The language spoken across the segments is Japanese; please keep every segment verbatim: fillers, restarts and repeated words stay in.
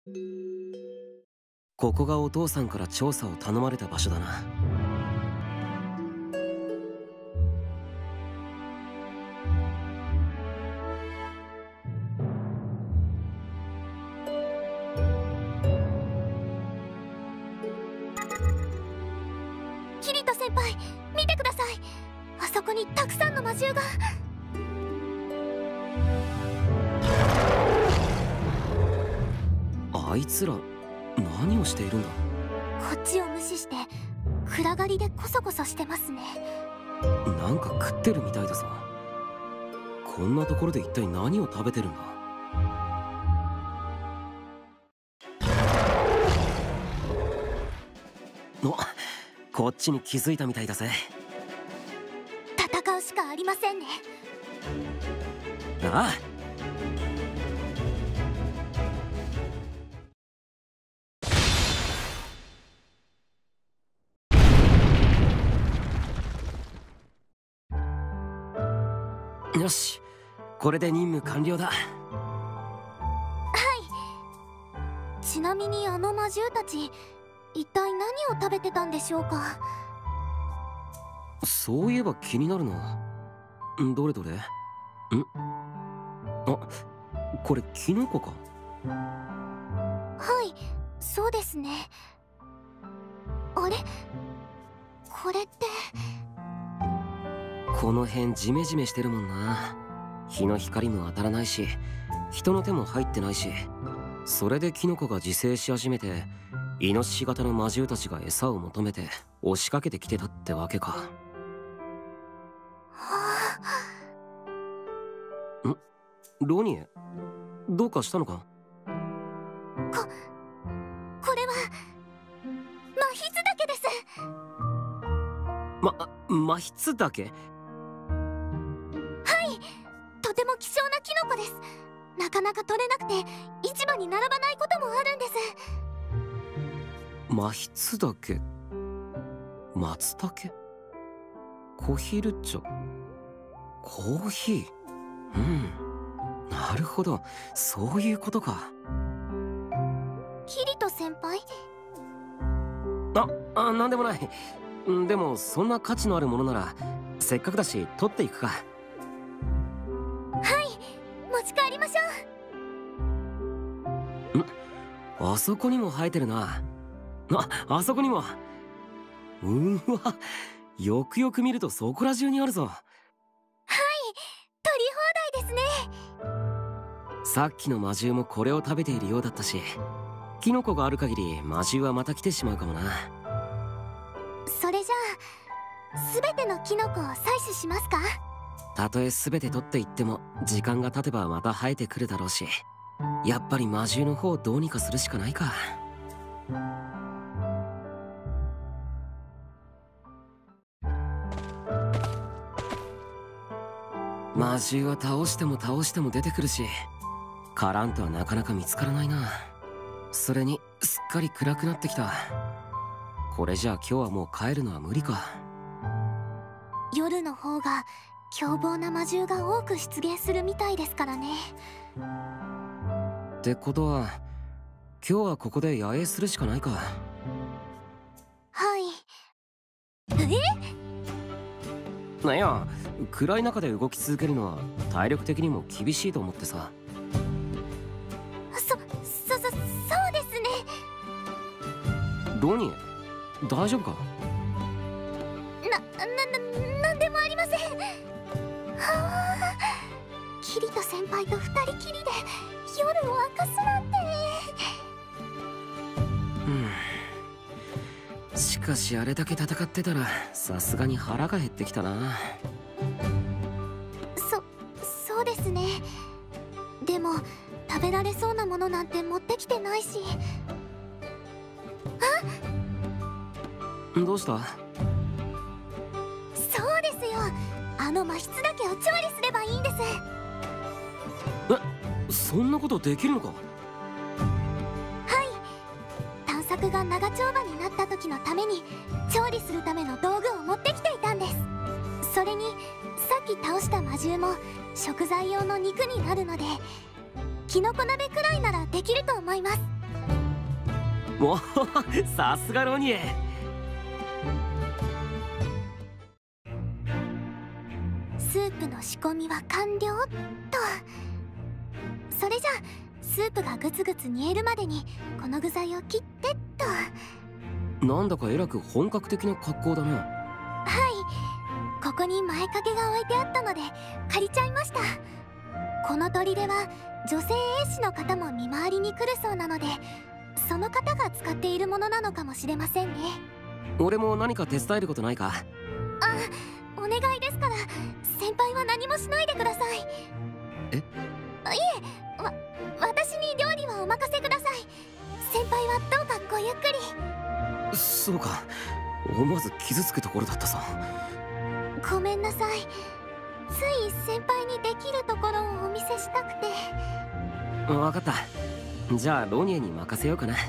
ここがお父さんから調査を頼まれた場所だな。 キリト先輩、見てください。あそこにたくさんの魔獣が。 あいつら何をしているんだ。 こっちを無視して暗がりでコソコソしてますね。 なんか食ってるみたいだぞ。こんなところで一体何を食べてるんだ。お、こっちに気づいたみたいだぜ。 戦うしかありませんね。 ああ、よし、これで任務完了だ。 はい。ちなみにあの魔獣たち、一体何を食べてたんでしょうか。 そういえば気になるな。どれどれ。ん？あ、これキノコか。 はい、そうですね。あれ、これって。 この辺ジメジメしてるもんな。日の光も当たらないし、人の手も入ってないし、それでキノコが自生し始めて、イノシシ型の魔獣たちが餌を求めて押しかけてきてたってわけか。 はあ。ん？ロニエ、どうかしたのか？ こ、これはマヒツダケです。 ま、マヒツダケ？ とても希少なキノコです。なかなか取れなくて市場に並ばないこともあるんです。 マヒツダケ、マツタケ、コヒルチョ、コーヒー。うん、なるほど、そういうことか。 キリト先輩？ あ、あ、なんでもない。でもそんな価値のあるものならせっかくだし取っていくか。 はい、持ち帰りましょう。 ん？あそこにも生えてるな。あ、あそこにも。うわ、よくよく見るとそこら中にあるぞ。はい、 取り放題ですね。 さっきの魔獣もこれを食べているようだったし、キノコがある限り魔獣はまた来てしまうかもな。 それじゃあ全てのキノコを採取しますか？ たとえ全て取っていっても時間が経てばまた生えてくるだろうし、やっぱり魔獣の方をどうにかするしかないか。魔獣は倒しても倒しても出てくるし、カラントはなかなか見つからないな。それにすっかり暗くなってきた。これじゃあ今日はもう帰るのは無理か。 夜の方が凶暴な魔獣が多く出現するみたいですからね。 ってことは今日はここで野営するしかないか。 はい。え？ なんや、暗い中で動き続けるのは体力的にも厳しいと思ってさ。 そ、そ、そ、そうですね。 ロニー、大丈夫か？ な、な、な、なんでもありません。はあ、キリト先輩と二人きりで夜を明かすなんて。 うん。しかしあれだけ戦ってたらさすがに腹が減ってきたな。 そ、そうですね。でも食べられそうなものなんて持ってきてないし。あ？ どうした？ そうですよ。あの魔質だけを調理すればいいんです。 え、そんなことできるのか？ はい。探索が長丁場になった時のために調理するための道具を持ってきていたんです。それにさっき倒した魔獣も食材用の肉になるので、キノコ鍋くらいならできると思います。 おお、さすがロニエ。 スープの仕込みは完了と。それじゃスープがグツグツ煮えるまでにこの具材を切ってっと。 なんだかえらく本格的な格好だな。 はい、ここに前掛けが置いてあったので借りちゃいました。この砦は女性衛士の方も見回りに来るそうなので、その方が使っているものなのかもしれませんね。 俺も何か手伝えることないか？ あ、お願いですから先輩は何もしないでください。 え？ いえ、わ、私に料理はお任せください。先輩はどうかごゆっくり。 そうか、思わず傷つくところだったさ。 ごめんなさい。つい先輩にできるところをお見せしたくて。 分かった。じゃあロニエに任せようかな。はい。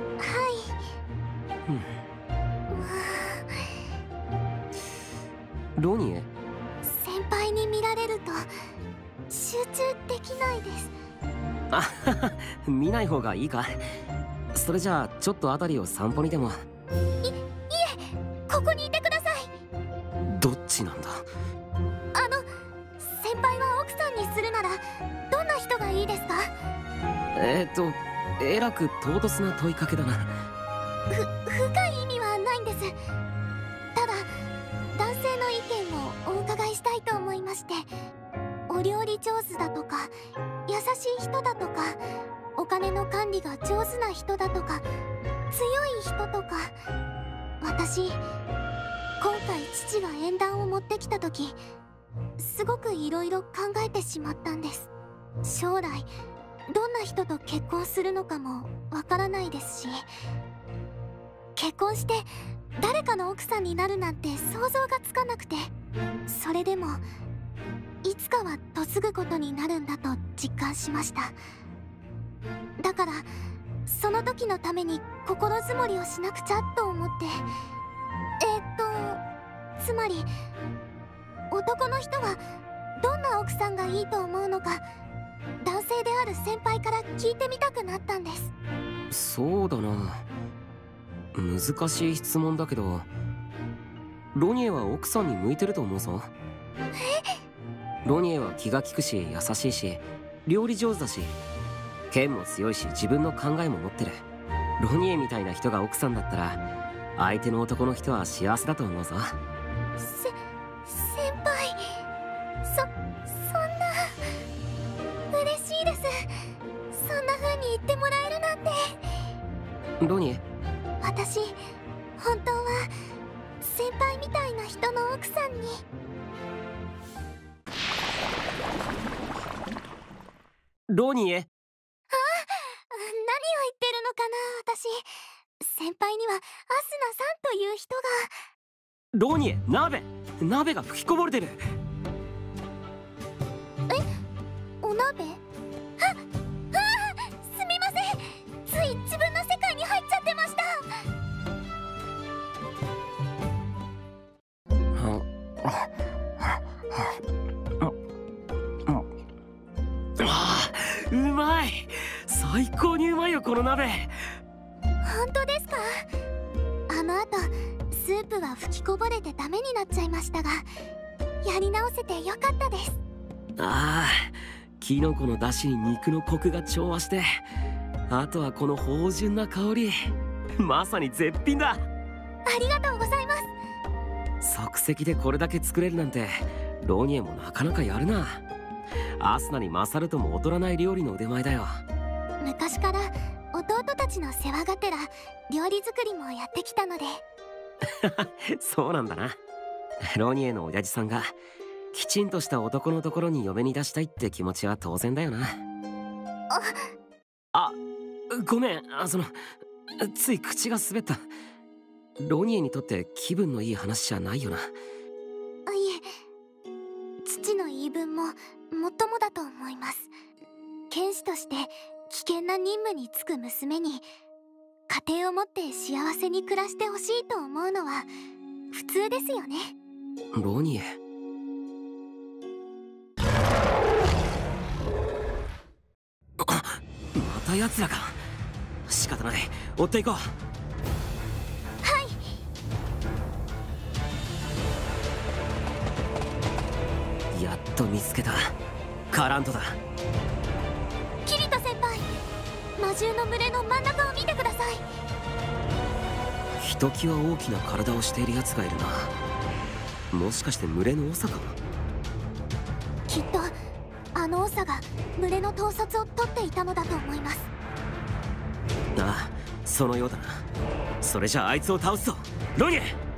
うん、ロニエ？ 先輩に見られると集中できないです。 あはは、見ない方がいいか。それじゃあちょっと辺りを散歩にでも。 い、いえ、ここにいてください。 どっちなんだ？ あの、先輩は奥さんにするならどんな人がいいですか？ えーっとえらく唐突な問いかけだな。 ふ、深い意味はないんです。ただ男性の意見をお伺いしたいと思いまして。お料理上手だとか優しい人だとかお金の管理が上手な人だとか強い人とか。私今回父が縁談を持ってきた時すごくいろいろ考えてしまったんです。将来どんな人と結婚するのかもわからないですし、結婚して誰かの奥さんになるなんて想像がつかなくて。それでもいつかは嫁ぐことになるんだと実感しました。だからその時のために心づもりをしなくちゃと思って。えー、っとつまり男の人はどんな奥さんがいいと思うのか男性である先輩から聞いてみたくなったんです。 そうだな、難しい質問だけど、ロニエは奥さんに向いてると思うぞ。 え？ ロニエは気が利くし優しいし料理上手だし剣も強いし自分の考えも持ってる。ロニエみたいな人が奥さんだったら相手の男の人は幸せだと思うぞ。 せ、先輩、そ、そんな嬉しいです。そんな風に言ってもらえるなんて。 ロニエ、 私本当は先輩みたいな人の奥さんに。 ロニエ。 あ、何を言ってるのかな私。先輩にはアスナさんという人が。 ロニエ、鍋鍋が吹きこぼれてる。 え、お鍋？あ、あ、すみません、つい自分の世界に入っちゃってました。 ああ、うまい。最高にうまいよこの鍋。 本当ですか？あの後スープは吹きこぼれてダメになっちゃいましたが、やり直せてよかったです。 ああ、キノコの出汁に肉のコクが調和して、あとはこの芳醇な香り、まさに絶品だ。 ありがとうございます。 即席でこれだけ作れるなんてロニエもなかなかやるな。アスナに勝るとも劣らない料理の腕前だよ。 昔から弟たちの世話がてら料理作りもやってきたので。 そうなんだな。ロニエの親父さんがきちんとした男のところに嫁に出したいって気持ちは当然だよな。あ、ごめん、あ、そのつい口が滑った。ロニエにとって気分のいい話じゃないよな。 あ、いえ、父の言い分ももっともだと思います。剣士として危険な任務に就く娘に家庭を持って幸せに暮らしてほしいと思うのは普通ですよね。 ロニエ、あ、また奴らか。 仕方ない、追っていこう。やっと見つけた。カラントだ。 キリト先輩、魔獣の群れの真ん中を見てください。 ひときわ大きな体をしているやつがいるな。もしかして群れの長か。 きっとあの長が群れの統率を取っていたのだと思います。 ああ、そのようだな。それじゃああいつを倒すぞ、ロニェ。